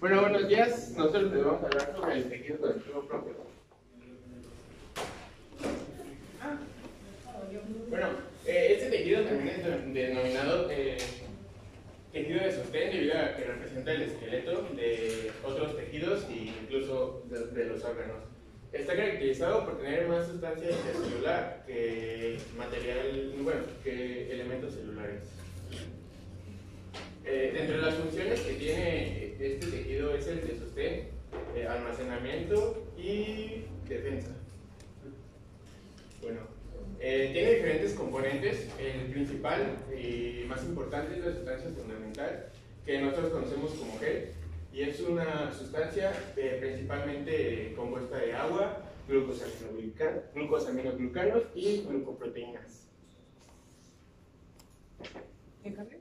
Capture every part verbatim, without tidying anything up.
Bueno, buenos días. Nosotros les vamos a hablar sobre el tejido conectivo propio. Bueno, eh, este tejido también es denominado eh, tejido de sostén debido a que representa el esqueleto de otros tejidos e incluso de, de los órganos. Está caracterizado por tener más sustancia intracelular que material, bueno, que elementos celulares. Eh, dentro de las funciones que tiene este tejido es el de sostén, eh, almacenamiento y defensa. Bueno, eh, tiene diferentes componentes. El principal y más importante es la sustancia fundamental que nosotros conocemos como gel, y es una sustancia eh, principalmente compuesta de agua, glucosaminoglucanos y glucoproteínas. ¿En café?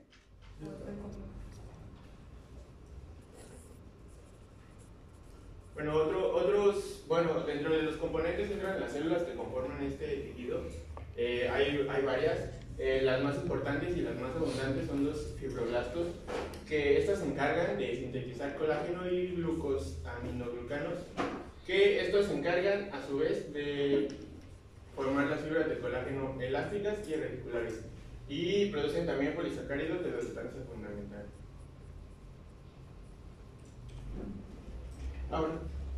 Bueno, otro, otros, bueno, dentro de los componentes entran las células que conforman este tejido. Eh, hay, hay varias. Eh, las más importantes y las más abundantes son los fibroblastos, que estas se encargan de sintetizar colágeno y glucosaminoglucanos, que estos se encargan a su vez de formar las fibras de colágeno elásticas y reticulares, y producen también polisacáridos de la sustancia fundamental. Ahora,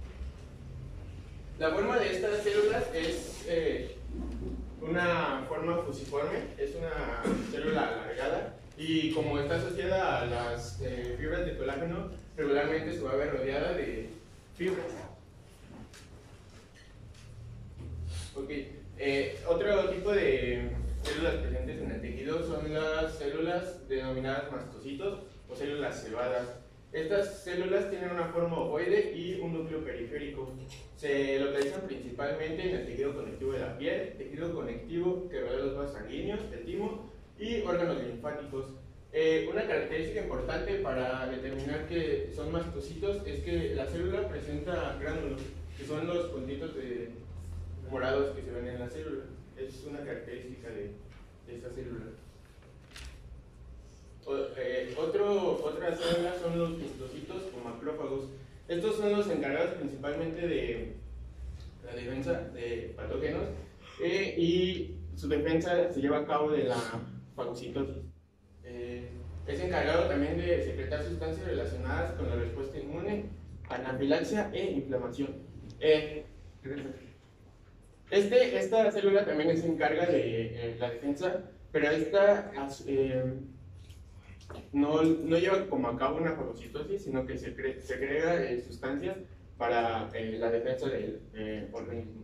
la forma de estas células es eh, una forma fusiforme, es una célula alargada, y como está asociada a las eh, fibras de colágeno, regularmente se va a ver rodeada de fibras. Ok, eh, otro tipo de células presentes en el tejido son las células denominadas mastocitos o células cebadas. Estas células tienen una forma ovoide y un núcleo periférico. Se localizan principalmente en el tejido conectivo de la piel, tejido conectivo que rodea los vasos sanguíneos, el timo y órganos linfáticos. Eh, una característica importante para determinar que son mastocitos es que la célula presenta gránulos, que son los puntitos de morados que se ven en la célula. Es una característica de, de esta célula. O, eh, otro, otras células son los histocitos o macrófagos. Estos son los encargados principalmente de la defensa de patógenos, eh, y su defensa se lleva a cabo de la fagocitosis. Eh, es encargado también de secretar sustancias relacionadas con la respuesta inmune, anafilaxia e inflamación. Eh, este, esta célula también se encarga de eh, la defensa, pero esta eh, No, no lleva como a cabo una fagocitosis, sino que se cre segrega eh, sustancias para eh, la defensa del eh, organismo.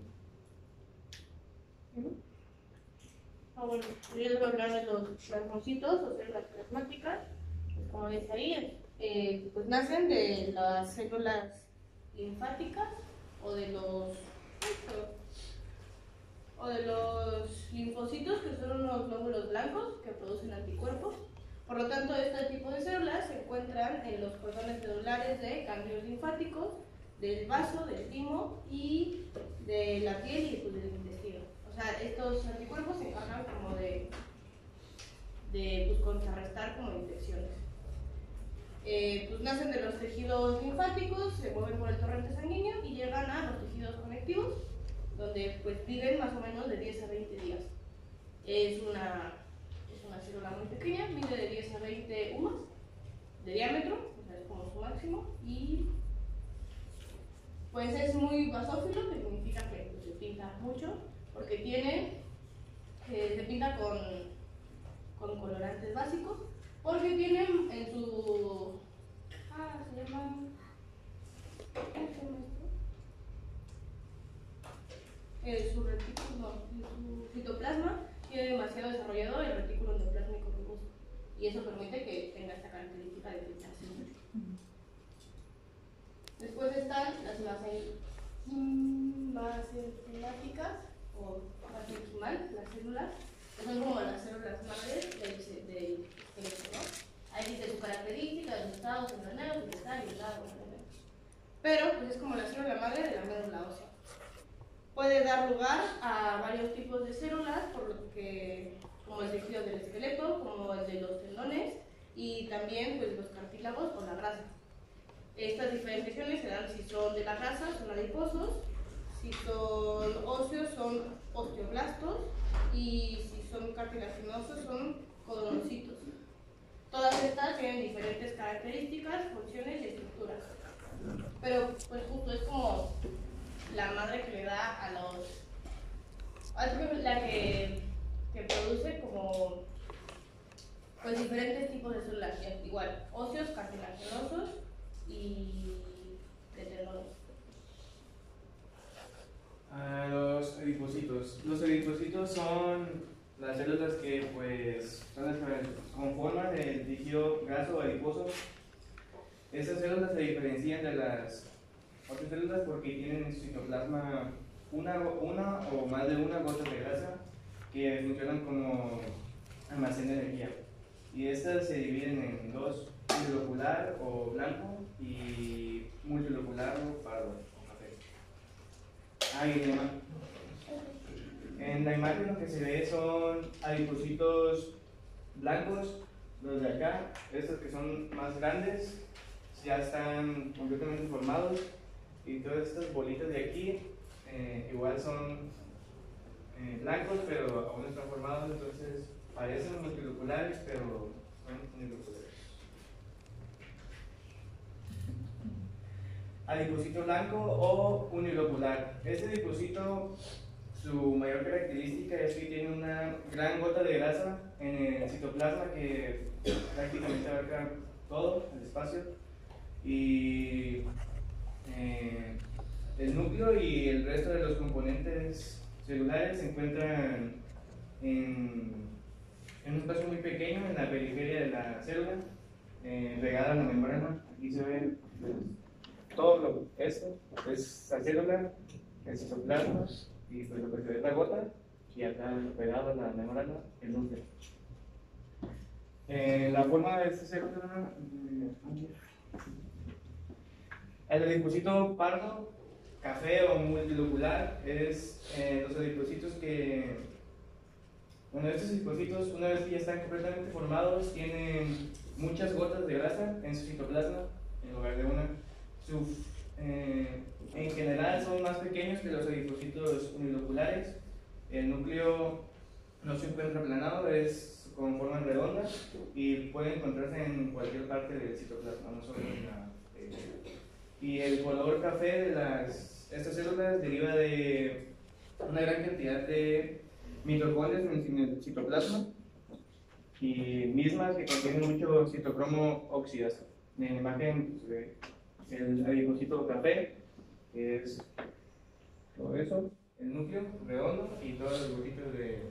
Ah, bueno, yo les voy a hablar de los plasmocitos o células plasmáticas. Pues como dice ahí, eh, pues nacen de las células linfáticas o de los o de los linfocitos, que son unos glóbulos blancos que producen anticuerpos. Por lo tanto, este tipo de células se encuentran en los cordones medulares de ganglios linfáticos, del vaso, del timo y de la piel y pues, del intestino. O sea, estos anticuerpos se encargan como de, de pues, contrarrestar como infecciones. Eh, pues nacen de los tejidos linfáticos, se mueven por el torrente sanguíneo y llegan a los tejidos conectivos, donde pues viven más o menos de diez a veinte días. Es una una célula muy pequeña, mide de diez a veinte U M A de diámetro, o sea, es como su máximo, y pues es muy basófilo, que significa que pues, se pinta mucho, porque tiene, eh, se pinta con, con colorantes básicos, porque tienen en su, ah, se llama, ¿cómo se llama esto? Eh, su retículo, no, su citoplasma tiene demasiado desarrollado el retículo endoplásmico rugoso, y eso permite que tenga esta característica de pintarse mucho. Después están las mesenquimálticas o mesenquimal, las células, que son como las células madres del esqueleto, ¿no? Ahí dice su característica, los estados embrionarios, el estadio, el lado, pero pues es como la célula madre de la médula ósea. Puede dar lugar a varios tipos de células, por lo que, como el tejido del esqueleto, como el de los tendones y también pues, los cartílagos o la grasa. Estas diferenciaciones se dan si son de la grasa, son adiposos, si son óseos, son osteoblastos, y si son cartilaginosos, son codonocitos. Todas estas tienen diferentes características, funciones y estructuras. Pero, pues, justo es como la madre que le da a los. Es la que, que produce como. Pues diferentes tipos de células, igual, óseos, cartilaginosos y de tendones. Ah, los adipocitos. Los adipocitos son las células que pues son las que conforman el tejido graso o adiposo. Estas células se diferencian de las otras células porque tienen en su citoplasma una, una o más de una gota de grasa que funcionan como almacén de energía. Y estas se dividen en dos, unilocular o blanco y multilocular o pardo o café. Ah, y en, la, en la imagen lo que se ve son adipocitos blancos, los de acá, estos que son más grandes, ya están completamente formados, y todas estas bolitas de aquí eh, igual son eh, blancos, pero aún no están formados, entonces parecen multiloculares, pero son uniloculares. Adipocito blanco o unilocular. Este adipocito, su mayor característica es que tiene una gran gota de grasa en el citoplasma que prácticamente abarca todo el espacio, y eh, el núcleo y el resto de los componentes celulares se encuentran en en un espacio muy pequeño en la periferia de la célula, eh, pegada a la membrana. Aquí se ve pues, todo lo, esto es la célula, el citoplasma y pues lo que se ve es la gota, y acá pegado a la membrana el núcleo. Eh, la forma de esta célula, el adipocito pardo, café o multilocular, es eh, los adipocitos que Bueno, estos adipocitos, una vez que ya están completamente formados, tienen muchas gotas de grasa en su citoplasma en lugar de una. Su, eh, en general son más pequeños que los adipocitos uniloculares. El núcleo no se encuentra aplanado, es con forma redonda y puede encontrarse en cualquier parte del citoplasma, no solo en la. Eh, y el color café de las, estas células deriva de una gran cantidad de mitocondrias en el citoplasma, y mismas que contienen mucho citocromo oxidasa. En la imagen se ve el adipocito café, que es todo eso, el núcleo redondo y todos los gotitos de.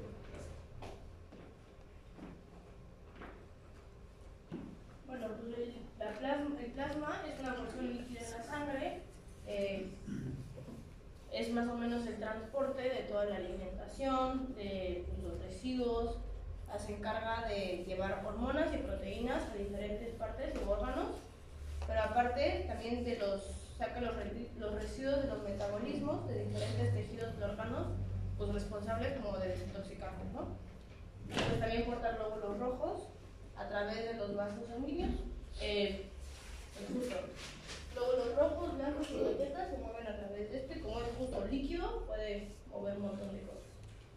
Bueno, pues el, la plasma, el plasma es una porción líquida en la sangre. Eh, Es más o menos el transporte de toda la alimentación, de los residuos, se encarga de llevar hormonas y proteínas a diferentes partes u órganos, pero aparte también de los, saca los, los residuos de los metabolismos de diferentes tejidos y órganos, pues responsables como de desintoxicarnos, ¿no? Pues también porta glóbulos rojos a través de los vasos sanguíneos. Eh, pues justo, glóbulos rojos, blancos y violetas se mueven a través de este, como es justo líquido, puede mover un montón de cosas.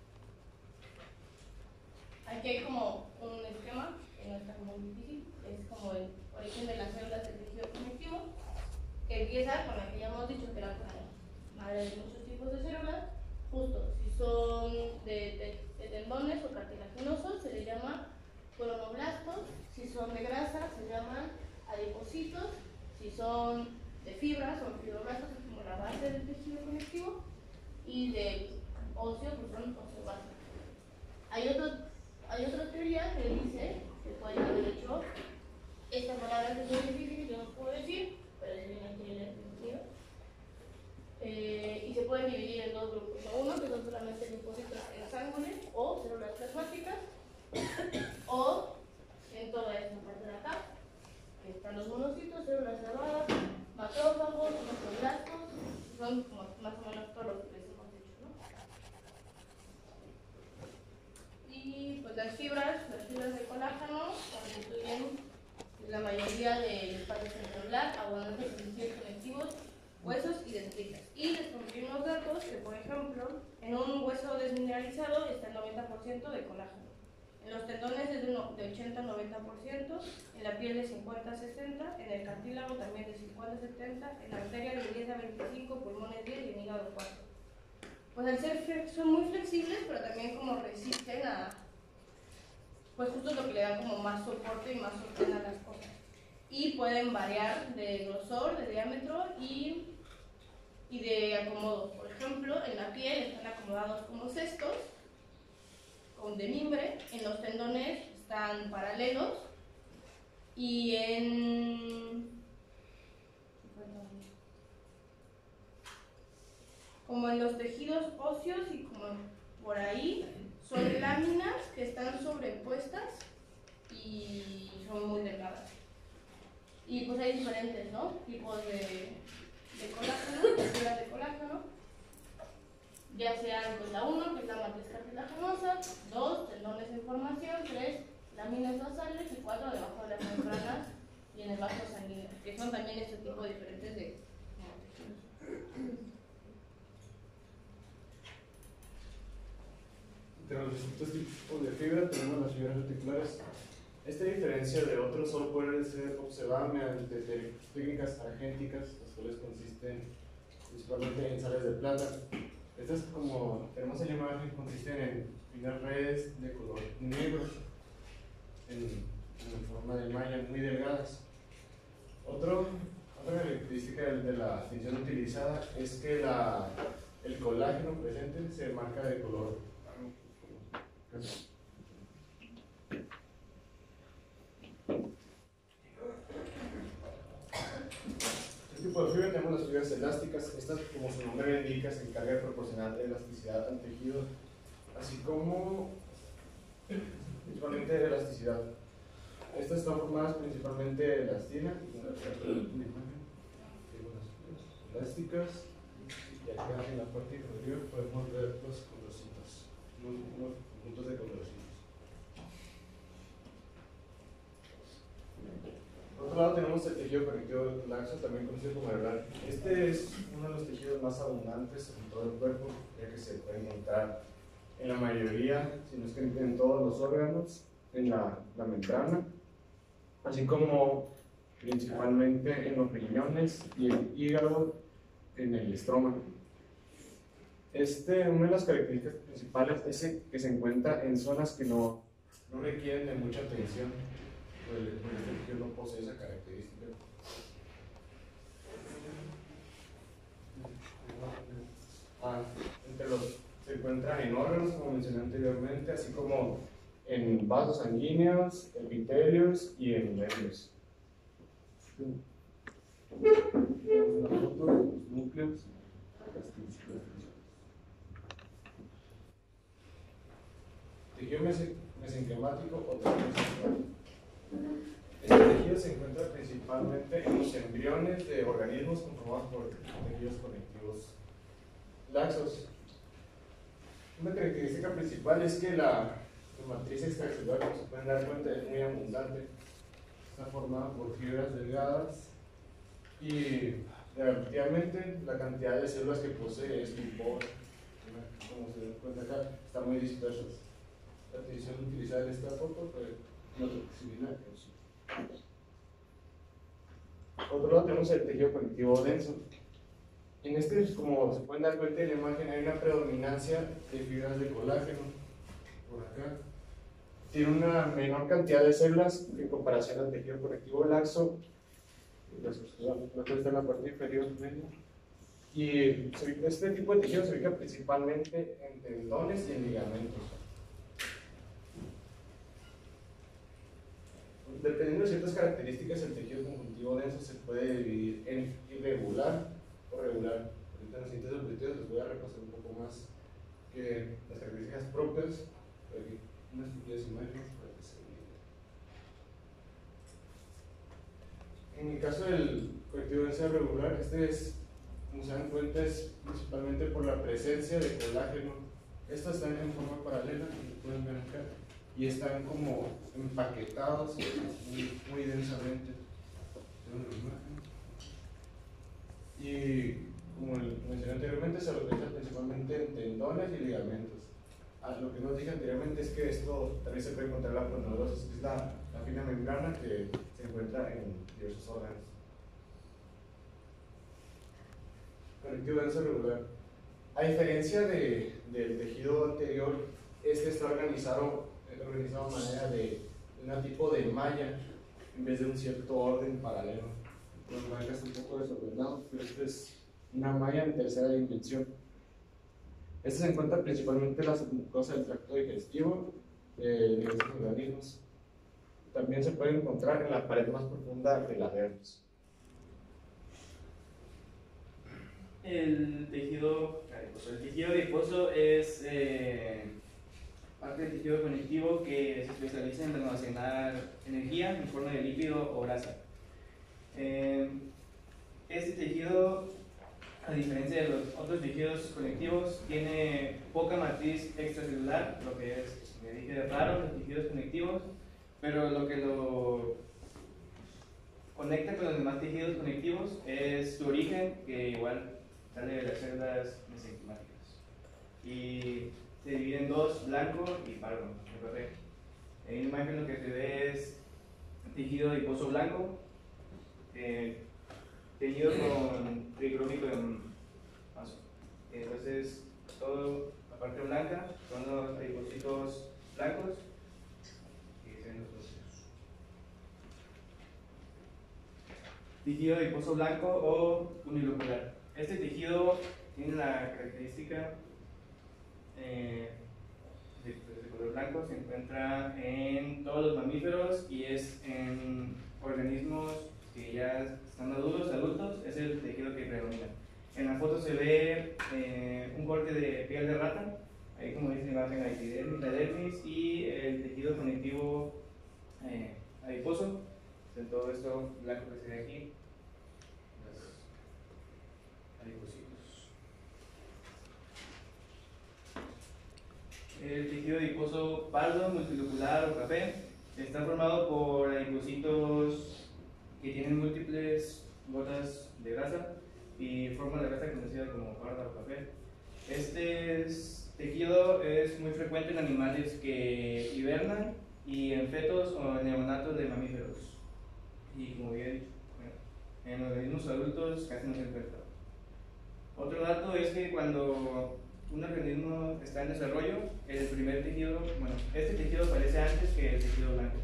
Aquí hay como un esquema que no está muy difícil, es como el origen de las células del tejido conectivo, que empieza con la que ya hemos dicho que era como madre de muchos tipos de células. Justo, si son de, de, de tendones o cartilaginosos, se les llama cronoblastos. Si son de grasa, se llaman adipocitos. Si son de fibras, son fibroblastos, que es como la base del tejido conectivo. Y de óseo, pues son osteoblastos. Hay, otro, hay otra teoría que dice que puede haber hecho esta palabra que es muy difícil, yo no puedo decir, pero es bien aquí en el contenido. Eh, y se pueden dividir en dos grupos, ¿no? Uno que son solamente linfocitos en sangre o células plasmáticas, o en toda esta parte de acá, que están los monocitos, células grabadas, macrófagos, osteoblastos, son como más o menos todos los que les hemos dicho, ¿no? Y pues las fibras, las fibras de colágeno constituyen la mayoría del espacio cerebral, abundante huesos y dendritas. Y les compartimos datos que, por ejemplo, en un hueso desmineralizado está el noventa por ciento de colágeno. En los tendones es de ochenta a noventa por ciento, en la piel de cincuenta a sesenta, en el cartílago también de cincuenta a setenta, en la arteria de diez a veinticinco, pulmones diez y en hígado cuatro. Pues al ser son muy flexibles, pero también como resisten a, pues justo lo que le da como más soporte y más sostén a las cosas. Y pueden variar de grosor, de diámetro y, y de acomodo. Por ejemplo, en la piel están acomodados como cestos, con de mimbre, en los tendones están paralelos y en como en los tejidos óseos y como por ahí son láminas que están sobrepuestas y son muy delgadas. Y pues hay diferentes, ¿no?, tipos de, de colágeno, texturas de colágeno, ya sean pues la uno, que es la matriz cartilaginosa, dos, tendones en formación, tres, láminas basales y cuatro, debajo de las membranas y en el vaso sanguíneo, que son también este tipo diferentes de tejidos. Entre los distintos tipos de fibra tenemos las fibras reticulares. Esta diferencia de otros solo puede ser observada mediante técnicas argénticas, las cuales consisten principalmente en sales de plata. Estas, como tenemos en la imagen, consisten en finas redes de color negro en, en forma de malla muy delgadas. Otro, otra característica de, de la tinción utilizada es que la, el colágeno presente se marca de color. Este tipo de fibra tenemos las fibras elásticas. Estas, como su nombre lo indica, se encargan de proporcionar elasticidad al tejido, así como principalmente de elasticidad. Estas están formadas principalmente de elastina, elásticas, y acá en la parte inferior podemos ver los condrocitos, unos conjuntos de condrocitos. Por otro lado tenemos el tejido conectivo laxo, también conocido como neural. Este es uno de los tejidos más abundantes en todo el cuerpo, ya que se puede encontrar en la mayoría, si no es que en todos los órganos, en la, la membrana, así como principalmente en los riñones y el hígado, en el estómago. Este, una de las características principales es que se encuentra en zonas que no, no requieren de mucha atención. El, el tejido no posee esa característica. Ah, entre los, se encuentran en órganos, como mencioné anteriormente, así como en vasos sanguíneos, epitelios y en nervios. Una foto de los núcleos. Tejido mesencremático o tejido mesencremático. Este tejido se encuentra principalmente en los embriones de organismos conformados por tejidos conectivos laxos. Una característica principal es que la, la matriz extracelular, como se pueden dar cuenta, es muy abundante. Está formada por fibras delgadas y relativamente la cantidad de células que posee es muy pobre. Como se dan cuenta acá, están muy dispersas. La utilizan utilizada en esta foto fue no similar. Por otro lado tenemos el tejido conectivo denso. En este, como se pueden dar cuenta en la imagen, hay una predominancia de fibras de colágeno. Por acá tiene una menor cantidad de células en comparación al tejido conectivo laxo. La que está en la parte inferior media. Y este tipo de tejido se ubica principalmente en tendones y en ligamentos. Dependiendo de ciertas características, el tejido conjuntivo denso se puede dividir en irregular o regular. Ahorita en los siguientes objetivos les voy a repasar un poco más que las características propias, para que unas pequeñas imágenes para que se vean. En el caso del conjuntivo denso regular, este es, como se dan cuenta, es principalmente por la presencia de colágeno. Estas están en forma paralela, como pueden ver acá, y están como empaquetados muy, muy densamente. y como mencioné anteriormente, se localiza principalmente en tendones y ligamentos. Ah, lo que nos dije anteriormente es que esto también se puede encontrar en la aponeurosis, que es la, la fina membrana que se encuentra en diversos órganos. Conectivo denso regular. A diferencia de, del tejido anterior, este está organizado, organizado de manera de un tipo de malla en vez de un cierto orden paralelo. Bueno, acá está un poco desordenado, pero esto es una malla en tercera dimensión. Este se encuentra principalmente en la submucosa del tracto digestivo de diversos organismos. También se puede encontrar en la pared más profunda de la dermis. El tejido adiposo. El tejido adiposo es eh, parte del tejido conectivo que se especializa en almacenar energía en forma de lípido o grasa. Eh, este tejido, a diferencia de los otros tejidos conectivos, tiene poca matriz extracelular, lo que es, me dije, raro los tejidos conectivos, pero lo que lo conecta con los demás tejidos conectivos es su origen, que igual sale de las células mesenquimáticas. Y se divide en dos, blanco y pardo. En la imagen lo que se ve es tejido adiposo blanco, eh, teñido con tricromico de mazo. Entonces, toda la parte blanca son los adipocitos blancos y se ven los glóbulos. Tejido adiposo blanco o unilocular. Este tejido tiene la característica eh, de, de color blanco, se encuentra en todos los mamíferos y es en organismos que ya están maduros, adultos, es el tejido que predomina. En la foto se ve eh, un corte de piel de rata, ahí como dice la imagen, la epidermis, la dermis y el tejido conectivo eh, adiposo, en todo esto blanco que se ve aquí. El tejido adiposo pardo, multilocular o café está formado por adipocitos que tienen múltiples gotas de grasa y forma la grasa conocida como parda o café. Este es, tejido es muy frecuente en animales que hibernan y en fetos o en neonatos de mamíferos. Y como bien, bueno, en organismos adultos casi no se encuentra. Otro dato es que cuando un organismo está en desarrollo, el primer tejido, bueno, este tejido aparece antes que el tejido blanco.